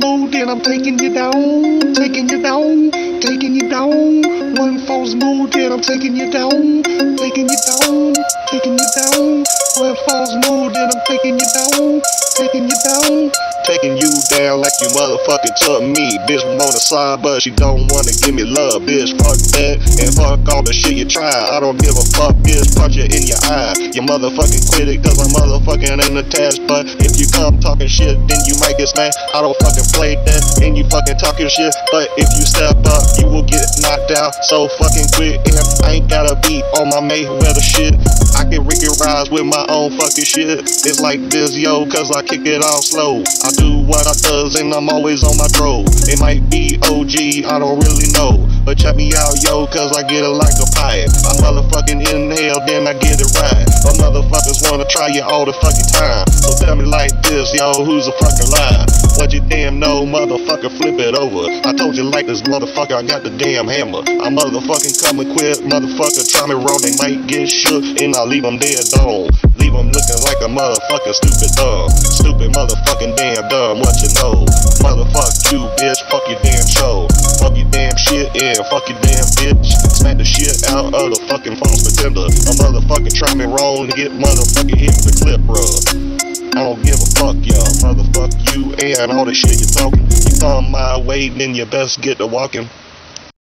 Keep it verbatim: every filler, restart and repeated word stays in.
move, then I'm taking you down, taking you down, taking you down. One false move, then I'm taking you down, taking you down, taking you down. One false move, then I'm taking you down, taking you down. Taking you down like you motherfucking took me. Bitch, I'm on the side, but she don't wanna give me love. Bitch, fuck that, and fuck all the shit you try. I don't give a fuck, bitch, punch it in your eye. You motherfucking quit it, cause I'm motherfucking ain't attached. But if you come talking shit, then you might get smacked. I don't fucking play that, and you fucking talking shit. But if you step up, you will get knocked out. So fucking quick, and I ain't gotta be on my Mayweather shit. I can Ricky rise with my own fucking shit. It's like this, yo, cause I kick it off slow. I do what I does and I'm always on my drove. It might be O G, I don't really know. But check me out, yo, cause I get it like a pipe. I motherfucking inhale, then I get it right. But motherfuckers wanna try you all the fucking time. So tell me like this, yo, who's a fucking lie? What you damn know, motherfucker, flip it over. I told you like this motherfucker, I got the damn hammer. I motherfucking come and quit, motherfucker, try me wrong, they might get shook. And I'll leave them dead dumb. Leave them looking like a motherfucking stupid dumb. Stupid motherfucking damn dumb, what you know? Motherfuck you, bitch, fuck your damn show. Fuck your damn shit, yeah, fuck your damn bitch. Smack the shit out of the fucking false pretender. A motherfucker try me wrong to get motherfucking hit with the clip, bruh. I don't give a fuck, y'all. Motherfuck you and all the shit you're talking. You come my way, then you best get to walking.